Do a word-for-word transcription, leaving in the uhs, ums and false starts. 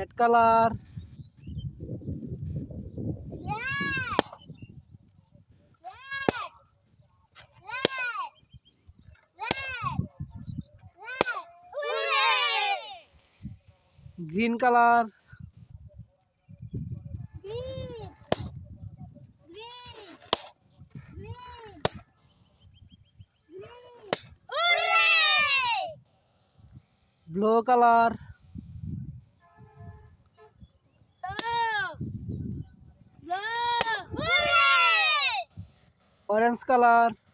Red color. Green color. Green. Green. Green. Green. Hooray! Blue color. Blue. Blue. Hooray! Orange color.